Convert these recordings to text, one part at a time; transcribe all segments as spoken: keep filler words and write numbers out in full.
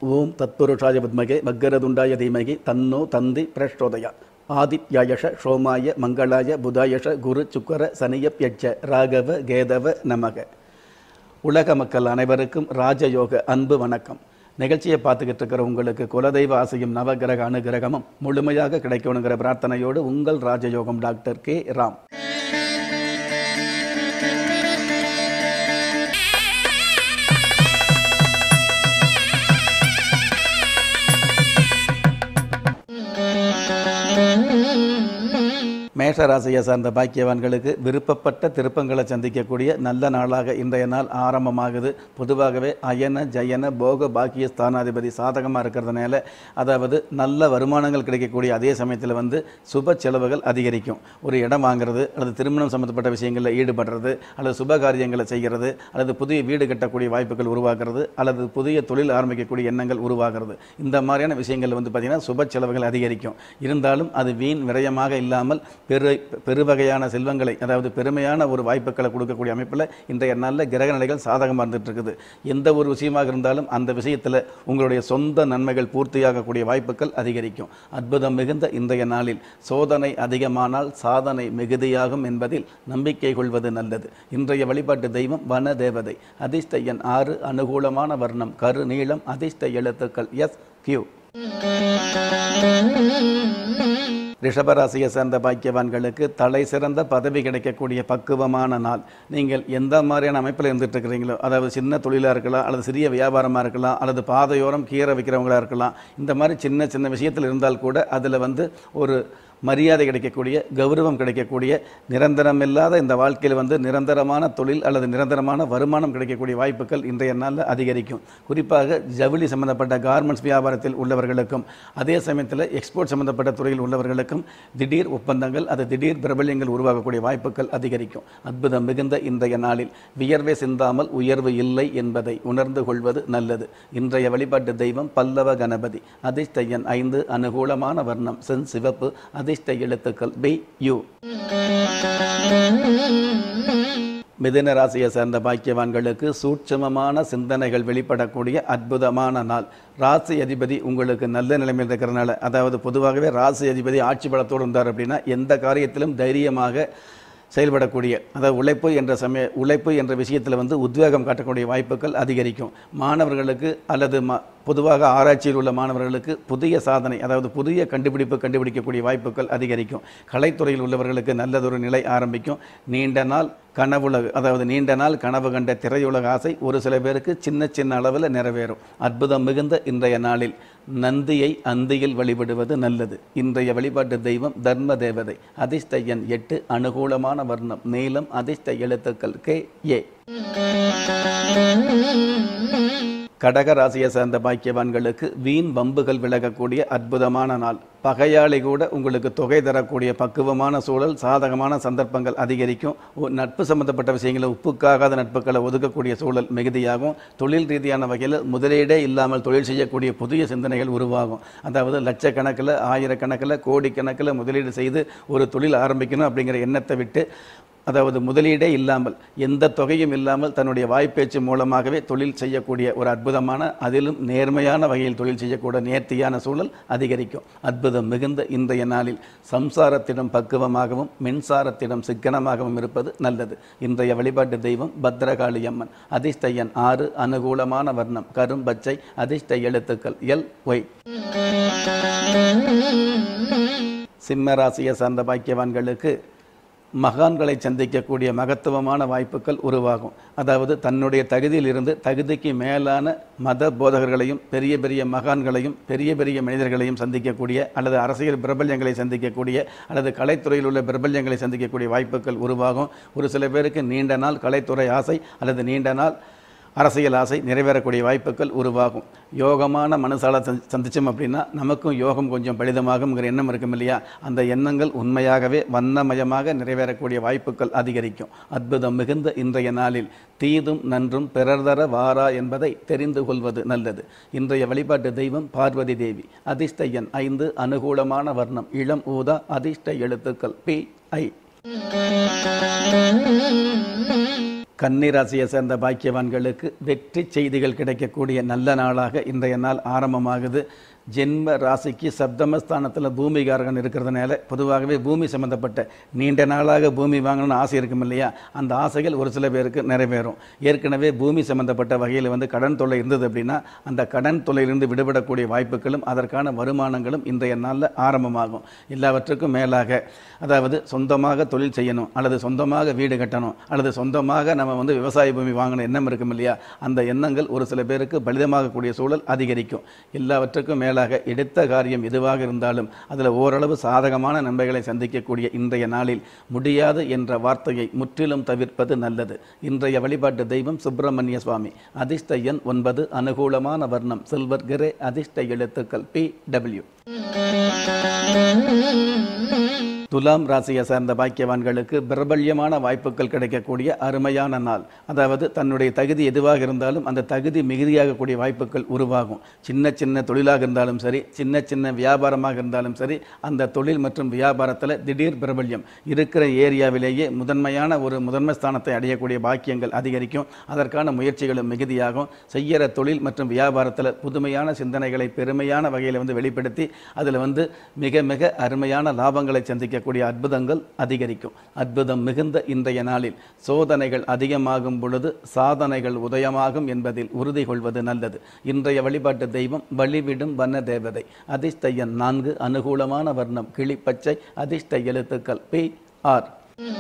ஓம் தத்புருஷாய வித்மகே வக்கரதுண்டாய தீமகி தன்னோ தந்தி பிரச்சோதயா ஆதித்யாயஷ சோமாய மங்களாய புதாயஷ குரு சுக்கர சனியப்யட்ச ராகவ கேதவ நமக. உலக மக்கள் அனைவருக்கும் ராஜயோக அன்பு வணக்கம். நிகழ்ச்சியை பார்த்துக்கிட்டு இருக்கிற உங்களுக்கு குலதெய்வ ஆசையும் நவகிரக அனுகிரகமும் முழுமையாக கிடைக்கணுங்கிற பிரார்த்தனையோடு உங்கள் ராஜயோகம் டாக்டர் கே ராம். மேஷ ராசியை சார்ந்த பாக்கியவான்களுக்கு விருப்பப்பட்ட திருப்பங்களை சந்திக்கக்கூடிய நல்ல நாளாக இன்றைய நாள் ஆரம்பமாகுது. பொதுவாகவே அயன ஜயன போக பாக்கிய ஸ்தானாதிபதி சாதகமாக இருக்கிறதுனால, அதாவது நல்ல வருமானங்கள் கிடைக்கக்கூடிய அதே சமயத்தில் வந்து சுப செலவுகள் அதிகரிக்கும். ஒரு இடம் வாங்குறது அல்லது திருமணம் சம்மந்தப்பட்ட விஷயங்களில் ஈடுபடுறது அல்லது சுப காரியங்களை செய்கிறது அல்லது புதிய வீடு கட்டக்கூடிய வாய்ப்புகள் உருவாக்குறது அல்லது புதிய தொழில் ஆரம்பிக்கக்கூடிய எண்ணங்கள் உருவாகிறது. இந்த மாதிரியான விஷயங்கள் வந்து பார்த்திங்கன்னா சுப செலவுகள் அதிகரிக்கும். இருந்தாலும் அது வீண் விரயமாக இல்லாமல் பெரு பெருவகையான செல்வங்களை, அதாவது பெருமையான ஒரு வாய்ப்புகளை கொடுக்கக்கூடிய அமைப்பில் இன்றைய நல்ல கிரக நிலைகள் சாதகமாக இருந்துட்டு இருக்குது. எந்த ஒரு விஷயமாக இருந்தாலும் அந்த விஷயத்தில் உங்களுடைய சொந்த நன்மைகள் பூர்த்தியாகக்கூடிய வாய்ப்புகள் அதிகரிக்கும். அற்புதம் மிகுந்த இன்றைய நாளில் சோதனை அதிகமானால் சாதனை மிகுதியாகும் என்பதில் நம்பிக்கை கொள்வது நல்லது. இன்றைய வழிபாட்டு தெய்வம் வன தேவதை. அதிர்ஷ்ட எண் ஆறு. அனுகூலமான வர்ணம் கரு நீளம். அதிர்ஷ்ட எழுத்துக்கள் எஸ் கியூ. ரிஷபராசியை சேர்ந்த பாக்கியவான்களுக்கு தலை சிறந்த பதவி கிடைக்கக்கூடிய பக்குவமான நாள். நீங்கள் எந்த மாதிரியான அமைப்பில் இருந்துட்டு இருக்கிறீங்களோ, அதாவது சின்ன தொழிலாக இருக்கலாம் அல்லது சிறிய வியாபாரமாக இருக்கலாம் அல்லது பாதையோரம் கீரை விற்கிறவங்களாக இருக்கலாம், இந்த மாதிரி சின்ன சின்ன விஷயத்தில் இருந்தால் கூட அதில் வந்து ஒரு மரியாதை கிடைக்கக்கூடிய, கௌரவம் கிடைக்கக்கூடிய, நிரந்தரம் இல்லாத இந்த வாழ்க்கையில் வந்து நிரந்தரமான தொழில் அல்லது நிரந்தரமான வருமானம் கிடைக்கக்கூடிய வாய்ப்புகள் இன்றைய நாளில் அதிகரிக்கும். குறிப்பாக ஜவுளி சம்பந்தப்பட்ட கார்மெண்ட்ஸ் வியாபாரத்தில் உள்ளவர்களுக்கும் அதே சமயத்தில் எக்ஸ்போர்ட் சம்பந்தப்பட்ட துறையில் உள்ளவர்களுக்கும் திடீர் ஒப்பந்தங்கள் அது திடீர் பிரபல்யங்கள் உருவாகக்கூடிய வாய்ப்புகள் அதிகரிக்கும். அற்புதம் மிகுந்த இன்றைய நாளில் வியர்வை சிந்தாமல் உயர்வு இல்லை என்பதை உணர்ந்து கொள்வது நல்லது. இன்றைய வழிபாட்டு தெய்வம் பல்லவ கணபதி. அதிர்ஷ்ட எண் ஐந்து. அனுகூலமான வர்ணம் சென் சிவப்பு. அதிர்ஷ்ட எழுத்துக்கள் பி யூ. மிதுன ராசியை சேர்ந்த பாக்கியவான்களுக்கு சூட்சமமான சிந்தனைகள் வெளிப்படக்கூடிய அற்புதமான நாள். ராசி அதிபதி உங்களுக்கு நல்ல நிலைமையில் இருக்கிறனால, அதாவது பொதுவாகவே ராசி அதிபதி ஆட்சி பலத்தோடு இருந்தார் அப்படின்னா எந்த காரியத்திலும் தைரியமாக செயல்படக்கூடிய, அதாவது உழைப்பு என்ற சமய உழைப்பு என்ற விஷயத்தில் வந்து உத்வேகம் காட்டக்கூடிய வாய்ப்புகள் அதிகரிக்கும். மாணவர்களுக்கு அல்லது ம பொதுவாக ஆராய்ச்சியில் உள்ள மாணவர்களுக்கு புதிய சாதனை, அதாவது புதிய கண்டுபிடிப்பு கண்டுபிடிக்கக்கூடிய வாய்ப்புகள் அதிகரிக்கும். கலைத்துறையில் உள்ளவர்களுக்கு நல்லதொரு நிலை ஆரம்பிக்கும். நீண்ட நாள் கனவுலக, அதாவது நீண்ட நாள் கனவு கண்ட திரையுலக ஆசை ஒரு சில பேருக்கு சின்ன சின்ன அளவில் நிறைவேறும். அற்புதம் மிகுந்த இன்றைய நாளில் நந்தியை அந்தியில் வழிபடுவது நல்லது. இன்றைய வழிபாட்டு தெய்வம் தர்ம தேவதை. அதிர்ஷ்ட எண் எட்டு. அனுகூலமான வர்ணம் நீலம். அதிர்ஷ்ட எழுத்துக்கள் கே ஏ. கடக ராசியை சேர்ந்த பாக்கியவான்களுக்கு வீண் வம்புகள் விலகக்கூடிய அற்புதமான நாள். பகையாளி கூட உங்களுக்கு தொகை தரக்கூடிய பக்குவமான சூழல், சாதகமான சந்தர்ப்பங்கள் அதிகரிக்கும். நட்பு சம்பந்தப்பட்ட விஷயங்களில் உப்புக்காகாத நட்புகளை ஒதுக்கக்கூடிய சூழல் மிகுதியாகும். தொழில் ரீதியான வகையில் முதலீடே இல்லாமல் தொழில் செய்யக்கூடிய புதிய சிந்தனைகள் உருவாகும். அதாவது லட்சக்கணக்கில் ஆயிரக்கணக்கில் கோடிக்கணக்கில் முதலீடு செய்து ஒரு தொழில் ஆரம்பிக்கணும் அப்படிங்கிற எண்ணத்தை விட்டு, அதாவது முதலீடே இல்லாமல் எந்த தொகையும் இல்லாமல் தன்னுடைய வாய்ப்பேச்சு மூலமாகவே தொழில் செய்யக்கூடிய ஒரு அற்புதமான, அதிலும் நேர்மையான வகையில் தொழில் செய்யக்கூடிய நேர்த்தியான சூழல் அதிகரிக்கும். அற்புதம் மிகுந்த இன்றைய நாளில் சம்சாரத்திடம் பக்குவமாகவும் மின்சாரத்திடம் சிக்கனமாகவும் இருப்பது நல்லது. இன்றைய வழிபாட்டு தெய்வம் பத்ரகாளி அம்மன். அதிர்ஷ்ட எண் ஆறு. அனுகூலமான வர்ணம் கரும் பச்சை. அதிர்ஷ்ட எழுத்துக்கள் எல் ஒய். சிம்ம ராசியை சார்ந்த பாக்கியவான்களுக்கு மகான்களை சந்திக்கக்கூடிய மகத்துவமான வாய்ப்புகள் உருவாகும். அதாவது தன்னுடைய தகுதியில் இருந்து தகுதிக்கு மேலான மத போதகர்களையும் பெரிய பெரிய மகான்களையும் பெரிய பெரிய மனிதர்களையும் சந்திக்கக்கூடிய அல்லது அரசியல் பிரபல்யங்களை சந்திக்கக்கூடிய அல்லது கலைத்துறையில் உள்ள பிரபல்யங்களை சந்திக்கக்கூடிய வாய்ப்புகள் உருவாகும். ஒரு சில பேருக்கு நீண்ட நாள் கலைத்துறை ஆசை அல்லது நீண்ட நாள் அரசியல் ஆசை நிறைவேறக்கூடிய வாய்ப்புகள் உருவாகும். யோகமான மனசால சந்திச்சோம் அப்படின்னா நமக்கும் யோகம் கொஞ்சம் பலிதமாகுங்கிற எண்ணம் இருக்கும் இல்லையா, அந்த எண்ணங்கள் உண்மையாகவே வண்ணமயமாக நிறைவேறக்கூடிய வாய்ப்புகள் அதிகரிக்கும். அற்புதம் மிகுந்த இன்றைய நாளில் தீதும் நன்றும் பிறர் தர வாரா என்பதை தெரிந்து கொள்வது நல்லது. இன்றைய வழிபாட்டு தெய்வம் பார்வதி தேவி. அதிர்ஷ்ட எண் ஐந்து. அனுகூலமான வர்ணம் இளம் ஊதா. அதிர்ஷ்ட எழுத்துக்கள் பி ஐ. கன்னி ராசியை சேர்ந்த பாக்கியவான்களுக்கு வெற்றி செய்திகள் கிடைக்கக்கூடிய நல்ல நாளாக இன்றைய நாள் ஆரம்பமாகுது. ஜென்ம ராசிக்கு சப்தமஸ்தானத்தில் பூமிகாரகன் இருக்கிறதுனால பொதுவாகவே பூமி சம்மந்தப்பட்ட நீண்ட நாளாக பூமி வாங்கணும்னு ஆசை இருக்கும் இல்லையா, அந்த ஆசைகள் ஒரு சில பேருக்கு நிறைவேறும். ஏற்கனவே பூமி சம்மந்தப்பட்ட வகையில் வந்து கடன் தொல்லை இருந்தது அப்படின்னா அந்த கடன் தொல்லையிலிருந்து விடுபடக்கூடிய வாய்ப்புகளும் அதற்கான வருமானங்களும் இன்றைய நாளில் ஆரம்பமாகும். எல்லாவற்றுக்கும் மேலாக அதாவது சொந்தமாக தொழில் செய்யணும் அல்லது சொந்தமாக வீடு கட்டணும் அல்லது சொந்தமாக நம்ம வந்து விவசாய பூமி வாங்கணும் எண்ணம் இருக்கும் இல்லையா, அந்த எண்ணங்கள் ஒரு சில பேருக்கு பலிதமாகக்கூடிய சூழல் அதிகரிக்கும். எல்லாவற்றுக்கும் மேலே எடுத்த காரியம் எதுவாக இருந்தாலும் அதில் ஓரளவு சாதகமான நன்மைகளை சந்திக்கக்கூடிய இன்றைய நாளில் முடியாது என்ற வார்த்தையை முற்றிலும் தவிர்ப்பது நல்லது. இன்றைய வழிபாட்டு தெய்வம் சுப்பிரமணிய சுவாமி. அதிர்ஷ்ட எண் ஒன்பது. அனுகூலமான வர்ணம் சில்வர் கிரே. அதிர்ஷ்ட எழுத்துக்கள் பி டபிள்யூ. துலாம் ராசியை சார்ந்த பாக்கியவான்களுக்கு பிரபல்யமான வாய்ப்புகள் கிடைக்கக்கூடிய அருமையான நாள். அதாவது தன்னுடைய தகுதி எதுவாக இருந்தாலும் அந்த தகுதி மிகுதியாகக்கூடிய வாய்ப்புகள் உருவாகும். சின்ன சின்ன தொழிலாக இருந்தாலும் சரி, சின்ன சின்ன வியாபாரமாக இருந்தாலும் சரி, அந்த தொழில் மற்றும் வியாபாரத்தில் திடீர் பிரபல்யம் இருக்கிற ஏரியாவிலேயே முதன்மையான ஒரு முதன்மை ஸ்தானத்தை அடையக்கூடிய பாக்கியங்கள் அதிகரிக்கும். அதற்கான முயற்சிகளும் மிகுதியாகும். செய்கிற தொழில் மற்றும் வியாபாரத்தில் புதுமையான சிந்தனைகளை பெருமையான வகையில் வந்து வெளிப்படுத்தி அதில் வந்து மிக மிக அருமையான லாபங்களை சந்திக்க கூடிய அற்புதங்கள் அதிகரிக்கும். அற்புதம் மிகுந்த இன்றைய நாளில் சோதனைகள் அதிகமாகும் பொழுது சாதனைகள் உதயமாகும் என்பதில் உறுதி கொள்வது நல்லது. இன்றைய வழிபாட்டு தெய்வம் வழிவிடும் வண்ண தேவதை. அதிர்ஷ்ட எண் நான்கு. அனுகூலமான வர்ணம் கிளிப்பச்சை. அதிர்ஷ்ட எழுத்துக்கள் பி ஆர்.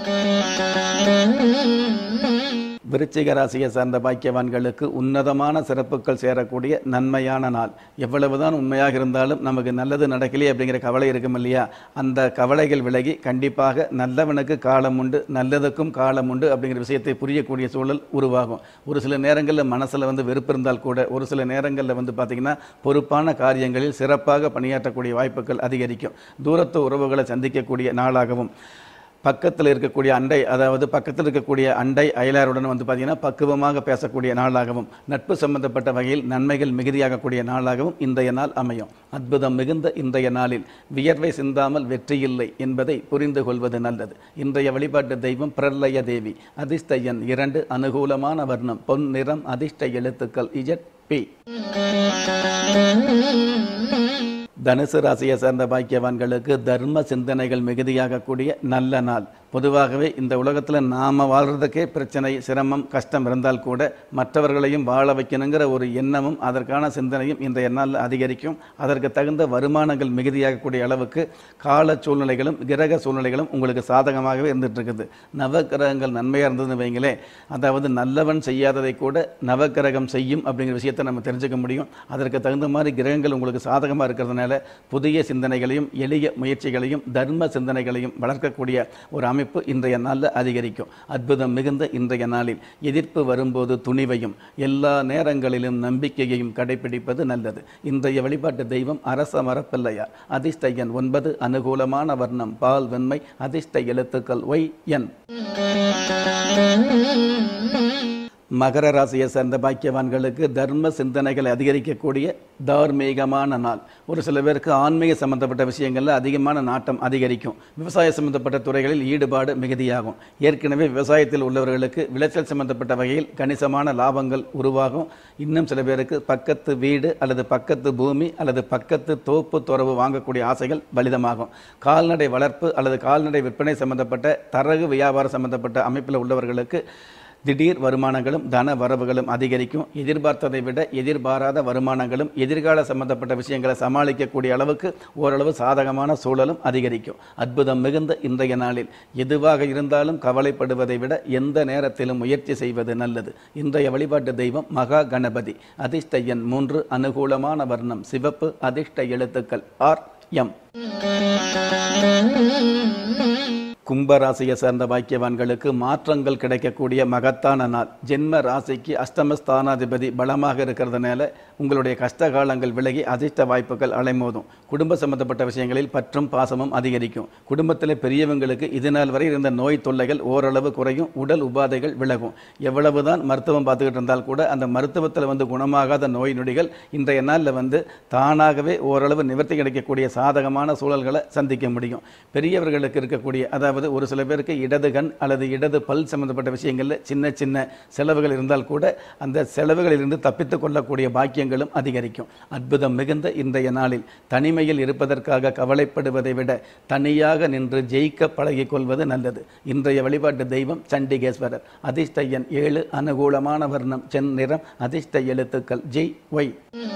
விருச்சிக ராசியை சார்ந்த பாக்கியவான்களுக்கு உன்னதமான சிறப்புகள் சேரக்கூடிய நன்மையான நாள். எவ்வளவுதான் உண்மையாக இருந்தாலும் நமக்கு நல்லது நடக்கலையே அப்படிங்கிற கவலை இருக்கும் இல்லையா, அந்த கவலைகள் விலகி கண்டிப்பாக நல்லவனுக்கு காலம் உண்டு, நல்லதுக்கும் காலம் உண்டு அப்படிங்கிற விஷயத்தை புரியக்கூடிய சூழல் உருவாகும். ஒரு சில நேரங்களில் மனசில் வந்து வெறுப்பு இருந்தால் கூட ஒரு சில நேரங்களில் வந்து பார்த்திங்கன்னா பொறுப்பான காரியங்களில் சிறப்பாக பணியாற்றக்கூடிய வாய்ப்புகள் அதிகரிக்கும். தூரத்து உறவுகளை சந்திக்கக்கூடிய நாளாகவும் பக்கத்தில் இருக்கக்கூடிய அண்டை அதாவது பக்கத்தில் இருக்கக்கூடிய அண்டை அயலாருடன் வந்து பார்த்திங்கன்னா பக்குவமாக பேசக்கூடிய நாளாகவும் நட்பு சம்பந்தப்பட்ட வகையில் நன்மைகள் மிகுதியாகக்கூடிய நாளாகவும் இன்றைய நாள் அமையும். அற்புதம் மிகுந்த இன்றைய நாளில் வியர்வை சிந்தாமல் வெற்றியில்லை என்பதை புரிந்து கொள்வது நல்லது. இன்றைய வழிபாட்டு தெய்வம் பிரளய தேவி. அதிர்ஷ்ட எண் இரண்டு. அனுகூலமான வர்ணம் பொன் நிறம். அதிர்ஷ்ட எழுத்துக்கள் இஜட் பி. தனுசு ராசியை சேர்ந்த பாக்கியவான்களுக்கு தர்ம சிந்தனைகள் மிகுதியாகக்கூடிய நல்ல நாள். பொதுவாகவே இந்த உலகத்தில் நாம் வாழ்கிறதுக்கே பிரச்சனை, சிரமம், கஷ்டம் இருந்தால் கூட மற்றவர்களையும் வாழ வைக்கணுங்கிற ஒரு எண்ணமும் அதற்கான சிந்தனையும் இன்றைய நாளில் அதிகரிக்கும். அதற்கு தகுந்த வருமானங்கள் மிகுதியாகக்கூடிய அளவுக்கு கால சூழ்நிலைகளும் கிரக சூழ்நிலைகளும் உங்களுக்கு சாதகமாகவே இருந்துகிட்டு இருக்குது. நவகிரகங்கள் நன்மையாக இருந்ததுன்னு வைங்களே, அதாவது நல்லவன் செய்யாததை கூட நவகிரகம் செய்யும் அப்படிங்கிற விஷயத்தை நம்ம தெரிஞ்சுக்க முடியும். அதற்கு தகுந்த மாதிரி கிரகங்கள் உங்களுக்கு சாதகமாக இருக்கிறதுனால புதிய சிந்தனைகளையும் எளிய முயற்சிகளையும் தர்ம சிந்தனைகளையும் வளர்க்கக்கூடிய ஒரு அமைப்பு இன்றைய நாளில் அதிகரிக்கும். அற்புதம் மிகுந்த இன்றைய நாளில் எதிர்ப்பு வரும்போது துணிவையும் எல்லா நேரங்களிலும் நம்பிக்கையையும் கடைபிடிப்பது நல்லது. இன்றைய வழிபாட்டு தெய்வம் அரச மரப்பிள்ளையார். அதிர்ஷ்ட எண் ஒன்பது. அனுகூலமான வர்ணம் பால் வெண்மை. அதிர்ஷ்ட எழுத்துக்கள் ஒய் என். மகர ராசியை சேர்ந்த பாக்கியவான்களுக்கு தர்ம சிந்தனைகளை அதிகரிக்கக்கூடிய தார்மீகமான நாள். ஒரு சில பேருக்கு ஆன்மீக சம்பந்தப்பட்ட விஷயங்களில் அதிகமான நாட்டம் அதிகரிக்கும். விவசாய சம்பந்தப்பட்ட துறைகளில் ஈடுபாடு மிகுதியாகும். ஏற்கனவே விவசாயத்தில் உள்ளவர்களுக்கு விளைச்சல் சம்பந்தப்பட்ட வகையில் கணிசமான லாபங்கள் உருவாகும். இன்னும் சில பேருக்கு பக்கத்து வீடு அல்லது பக்கத்து பூமி அல்லது பக்கத்து தோப்பு துறவு வாங்கக்கூடிய ஆசைகள் பலிதமாகும். கால்நடை வளர்ப்பு அல்லது கால்நடை விற்பனை சம்பந்தப்பட்ட தரகு வியாபாரம் சம்பந்தப்பட்ட அமைப்பில் உள்ளவர்களுக்கு திடீர் வருமானங்களும் தன வரவுகளும் அதிகரிக்கும். எதிர்பார்த்ததை விட எதிர்பாராத வருமானங்களும் எதிர்கால சம்பந்தப்பட்ட விஷயங்களை சமாளிக்கக்கூடிய அளவுக்கு ஓரளவு சாதகமான சூழலும் அதிகரிக்கும். அற்புதம் மிகுந்த இன்றைய நாளில் எதுவாக இருந்தாலும் கவலைப்படுவதை விட எந்த நேரத்திலும் முயற்சி செய்வது நல்லது. இன்றைய வழிபாட்டு தெய்வம் மகா கணபதி. அதிர்ஷ்ட எண் மூன்று. அனுகூலமான வர்ணம் சிவப்பு. அதிர்ஷ்ட எழுத்துக்கள் ஆர் எம். கும்பராசியை சேர்ந்த பாக்கியவான்களுக்கு மாற்றங்கள் கிடைக்கக்கூடிய மகத்தான நாள். ஜென்ம ராசிக்கு அஷ்டமஸ்தானாதிபதி பலமாக இருக்கிறதுனால உங்களுடைய கஷ்ட காலங்கள் விலகி அதிர்ஷ்ட வாய்ப்புகள் அலைமோதும். குடும்ப சம்பந்தப்பட்ட விஷயங்களில் பற்றும் பாசமும் அதிகரிக்கும். குடும்பத்தில் பெரியவங்களுக்கு இது நாள் வரை இருந்த நோய் தொல்லைகள் ஓரளவு குறையும். உடல் உபாதைகள் விலகும். எவ்வளவுதான் மருத்துவம் பார்த்துக்கிட்டு இருந்தால் கூட அந்த மருத்துவத்தில் வந்து குணமாகாத நோய் நொடிகள் இன்றைய நாளில் வந்து தானாகவே ஓரளவு நிவர்த்தி கிடைக்கக்கூடிய சாதகமான சூழல்களை சந்திக்க முடியும். பெரியவர்களுக்கு இருக்கக்கூடிய அதாவது அதாவது ஒரு சில பேருக்கு இடது கண் அல்லது இடது பல் சம்பந்தப்பட்ட விஷயங்களில் சின்ன சின்ன செலவுகள் இருந்தால் கூட அந்த செலவுகளிலிருந்து தப்பித்துக் கொள்ளக்கூடிய பாக்கியங்களும் அதிகரிக்கும். அற்புதம் மிகுந்த இன்றைய நாளில் தனிமையில் இருப்பதற்காக கவலைப்படுவதை விட தனியாக நின்று ஜெயிக்க பழகிக் கொள்வது நல்லது. இன்றைய வழிபாட்டு தெய்வம் சண்டிகேஸ்வரர். அதிர்ஷ்ட எண் ஏழு, அனுகூலமான வர்ணம் செந்நிறம், அதிர்ஷ்ட எழுத்துக்கள் ஜி ஒய்.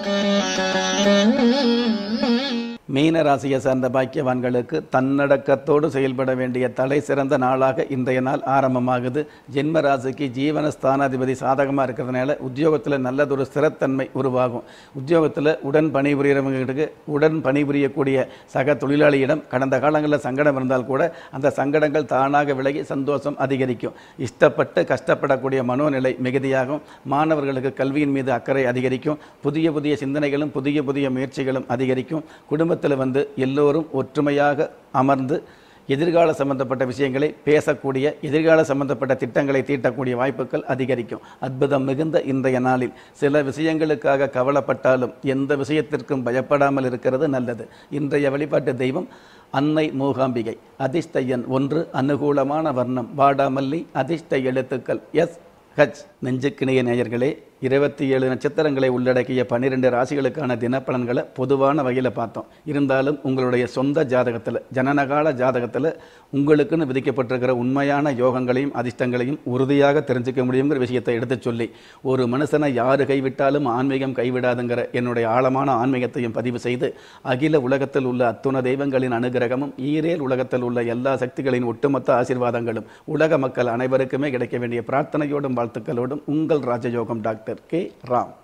மீன ராசியை சார்ந்த பாக்கியவான்களுக்கு தன்னடக்கத்தோடு செயல்பட வேண்டிய தலை சிறந்த நாளாக இன்றைய நாள் ஆரம்பமாகுது. ஜென்ம ராசிக்கு ஜீவன ஸ்தானாதிபதி சாதகமாக இருக்கிறதுனால உத்தியோகத்தில் நல்லதொரு ஸ்திரத்தன்மை உருவாகும். உத்தியோகத்தில் உடன் பணிபுரியவங்களுக்கு உடன் பணிபுரியக்கூடிய சக தொழிலாளியிடம் கடந்த காலங்களில் சங்கடம் இருந்தால் கூட அந்த சங்கடங்கள் தானாக விலகி சந்தோஷம் அதிகரிக்கும். இஷ்டப்பட்டு கஷ்டப்படக்கூடிய மனோநிலை மிகுதியாகும். மாணவர்களுக்கு கல்வியின் மீது அக்கறை அதிகரிக்கும். புதிய புதிய சிந்தனைகளும் புதிய புதிய முயற்சிகளும் அதிகரிக்கும். குடும்ப வந்து எல்லோரும் ஒற்றுமையாக அமர்ந்து எதிர்கால சம்பந்தப்பட்ட விஷயங்களை பேசக்கூடிய எதிர்கால சம்பந்தப்பட்ட திட்டங்களை தீட்டக்கூடிய வாய்ப்புகள் அதிகரிக்கும். அற்புதம் மிகுந்த இன்றைய நாளில் சில விஷயங்களுக்காக கவலைப்பட்டாலும் எந்த விஷயத்திற்கும் பயப்படாமல் இருக்கிறது நல்லது. இன்றைய வழிபாட்டு தெய்வம் அன்னை மூகாம்பிகை. அதிர்ஷ்ட எண் ஒன்று, அனுகூலமான வர்ணம் வாடாமல்லி, அதிர்ஷ்ட எழுத்துக்கள் எஸ் ஹச். நெஞ்சுக்கிணைய நேயர்களே, இருபத்தி ஏழு நட்சத்திரங்களை உள்ளடக்கிய பன்னிரெண்டு ராசிகளுக்கான தினப்பலன்களை பொதுவான வகையில் பார்த்தோம். இருந்தாலும் உங்களுடைய சொந்த ஜாதகத்தில் ஜனனகால ஜாதகத்தில் உங்களுக்குன்னு விதிக்கப்பட்டிருக்கிற உண்மையான யோகங்களையும் அதிர்ஷ்டங்களையும் உறுதியாக தெரிஞ்சுக்க முடியுங்கிற விஷயத்தை எடுத்து சொல்லி ஒரு மனுஷனை யாரு கைவிட்டாலும் ஆன்மீகம் கைவிடாதுங்கிற என்னுடைய ஆழமான ஆன்மீகத்தையும் பதிவு செய்து அகில உலகத்தில் உள்ள அத்துண தெய்வங்களின் அனுகிரகமும் ஈரேல் உலகத்தில் உள்ள எல்லா சக்திகளின் ஒட்டுமொத்த ஆசீர்வாதங்களும் உலக மக்கள் அனைவருக்குமே கிடைக்க வேண்டிய பிரார்த்தனையோடும் வாழ்த்துக்களோடும் உங்கள் ராஜயோகம் டாக்டர் கே ராம்.